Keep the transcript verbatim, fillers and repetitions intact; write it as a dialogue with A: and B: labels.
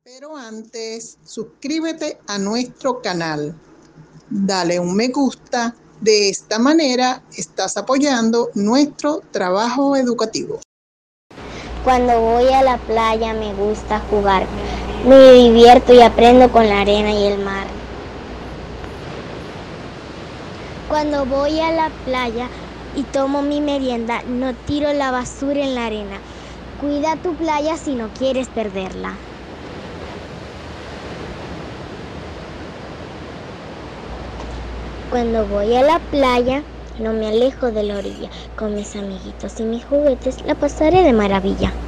A: Pero antes, suscríbete a nuestro canal, dale un me gusta, de esta manera estás apoyando nuestro trabajo educativo.
B: Cuando voy a la playa me gusta jugar, me divierto y aprendo con la arena y el mar. Cuando voy a la playa y tomo mi merienda, no tiro la basura en la arena. Cuida tu playa si no quieres perderla. Cuando voy a la playa, no me alejo de la orilla. Con mis amiguitos y mis juguetes la pasaré de maravilla.